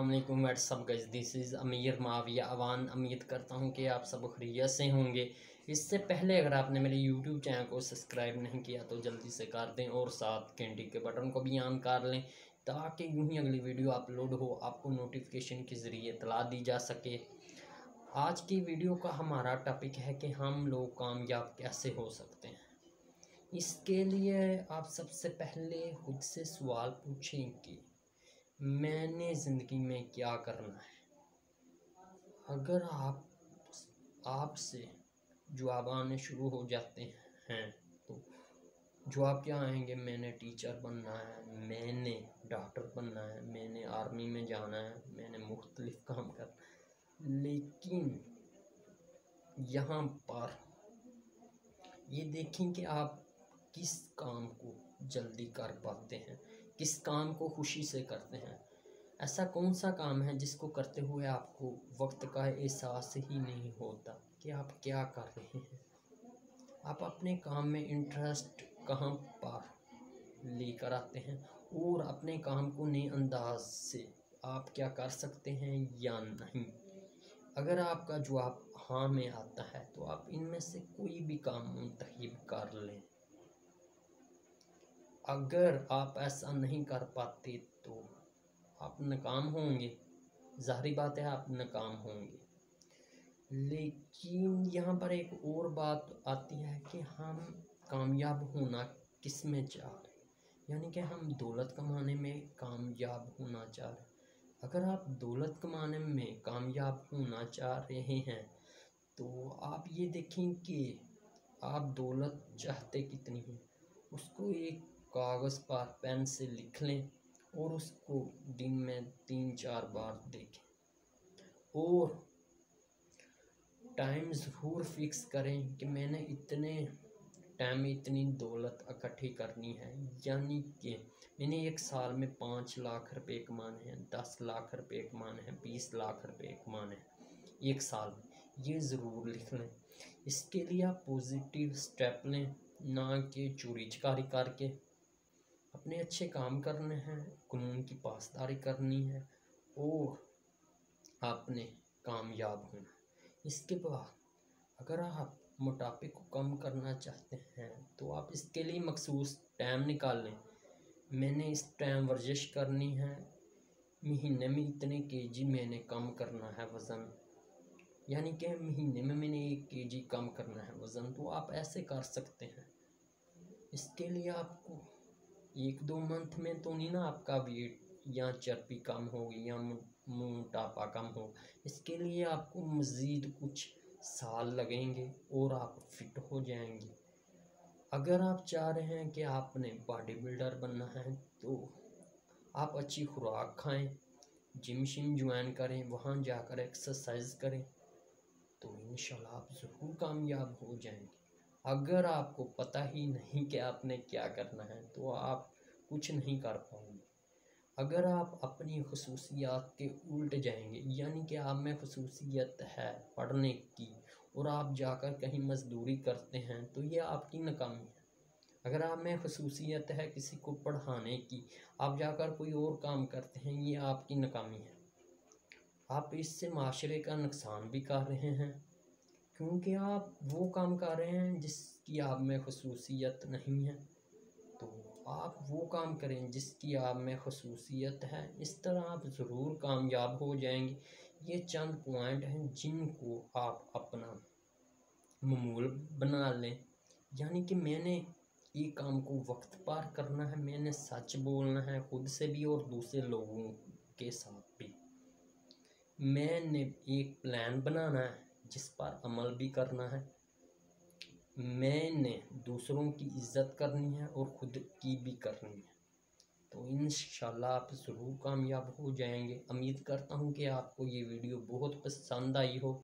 अस्सलाम वालेकुम WhatsApp guys, this is अमीर माविया अवान। उम्मीद करता हूँ कि आप सब खैरियत से होंगे। इससे पहले अगर आपने मेरे यूट्यूब चैनल को सब्सक्राइब नहीं किया तो जल्दी से कर दें और साथ घंटी के बटन को भी ऑन कर लें ताकि यूं ही अगली वीडियो अपलोड हो आपको नोटिफिकेशन के ज़रिए इतला दी जा सके। आज की वीडियो का हमारा टॉपिक है कि हम लोग कामयाब कैसे हो सकते हैं। इसके लिए आप सबसे पहले खुद से सवाल पूछें कि मैंने ज़िंदगी में क्या करना है। अगर आपसे जवाब आने शुरू हो जाते हैं तो जवाब क्या आएंगे? मैंने टीचर बनना है, मैंने डॉक्टर बनना है, मैंने आर्मी में जाना है, मैंने मुख्तलिफ काम करना। लेकिन यहाँ पर ये देखें कि आप किस काम को जल्दी कर पाते हैं, किस काम को खुशी से करते हैं। ऐसा कौन सा काम है जिसको करते हुए आपको वक्त का एहसास ही नहीं होता कि आप क्या कर रहे हैं। आप अपने काम में इंटरेस्ट कहाँ पर लेकर आते हैं और अपने काम को नए अंदाज से आप क्या कर सकते हैं या नहीं। अगर आपका जवाब हाँ में आता है तो आप इनमें से कोई भी काम मुंतखब कर लें। अगर आप ऐसा नहीं कर पाते तो आप नाकाम होंगे, ज़ाहिरी बात है आप नाकाम होंगे। लेकिन यहाँ पर एक और बात आती है कि हम कामयाब होना किस में चाह रहे हैं, यानी कि हम दौलत कमाने में कामयाब होना चाह रहे हैं। अगर आप दौलत कमाने में कामयाब होना चाह रहे हैं तो आप ये देखें कि आप दौलत चाहते कितनी है, उसको एक कागज़ पर पेन से लिख लें और उसको दिन में 3-4 बार देखें और टाइम ज़रूर फिक्स करें कि मैंने इतने टाइम में इतनी दौलत इकट्ठी करनी है। यानी कि मैंने एक साल में 5 लाख रुपए कमाने हैं, 10 लाख रुपए कमाने हैं, 20 लाख रुपए कमाने हैं एक साल में। ये ज़रूर लिख लें। इसके लिए आप पॉजिटिव स्टेप लें, ना कि चोरी चकारी करके। अपने अच्छे काम करने हैं, कानून की पासदारी करनी है और आपने कामयाब होना। इसके बाद अगर आप मोटापे को कम करना चाहते हैं तो आप इसके लिए मखसूस टाइम निकाल लें। मैंने इस टाइम वर्जिश करनी है, महीने में इतने केजी मैंने कम करना है वज़न, यानी कि महीने में मैंने 1 केजी कम करना है वज़न। तो आप ऐसे कर सकते हैं। इसके लिए आपको 1-2 मंथ में तो नहीं ना आपका वेट या चर्बी कम होगी या मोटापा कम हो। इसके लिए आपको मज़ीद कुछ साल लगेंगे और आप फिट हो जाएंगे। अगर आप चाह रहे हैं कि आपने बॉडी बिल्डर बनना है तो आप अच्छी खुराक खाएं, जिम शिम ज्वाइन करें, वहाँ जाकर एक्सरसाइज करें तो इंशाल्लाह आप ज़रूर कामयाब हो जाएंगे। अगर आपको पता ही नहीं कि आपने क्या करना है तो आप कुछ नहीं कर पाएंगे। अगर आप अपनी खसूसियात के उल्ट जाएंगे, यानी कि आप में खसूसियत है पढ़ने की और आप जाकर कहीं मजदूरी करते हैं तो ये आपकी नाकामी है। अगर आप में खसूसियत है किसी को पढ़ाने की, आप जाकर कोई और काम करते हैं, ये आपकी नाकामी है। आप इससे माशरे का नुकसान भी कर रहे हैं क्योंकि आप वो काम कर रहे हैं जिसकी आप में खसूसियत नहीं है। तो आप वो काम करें जिसकी आप में खसूसियत है। इस तरह आप ज़रूर कामयाब हो जाएंगे। ये चंद पॉइंट हैं जिनको आप अपना मामूल बना लें, यानी कि मैंने ये काम को वक्त पर करना है, मैंने सच बोलना है खुद से भी और दूसरे लोगों के साथ भी। मैंने एक प्लान बनाना है जिस पर अमल भी करना है। मैंने दूसरों की इज़्ज़त करनी है और ख़ुद की भी करनी है। तो इंशाल्लाह आप ज़रूर कामयाब हो जाएंगे। उम्मीद करता हूँ कि आपको ये वीडियो बहुत पसंद आई हो।